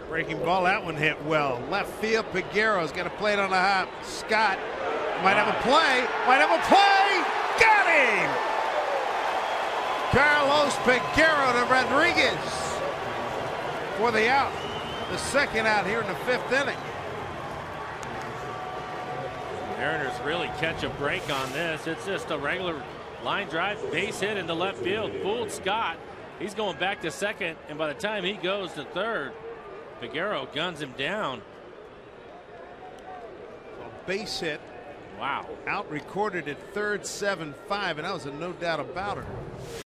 Breaking ball, that one hit well. Left field, Peguero's going to play it on the hop. Scott might have a play, got him! Carlos Peguero to Rodriguez for the out. The second out here in the 5th inning. Mariners really catch a break on this. It's just a regular line drive, base hit into left field. Fooled Scott. He's going back to second, and by the time he goes to third, Peguero guns him down. A base hit. Wow. Out recorded at third, 7-5, and that was a no doubt about it.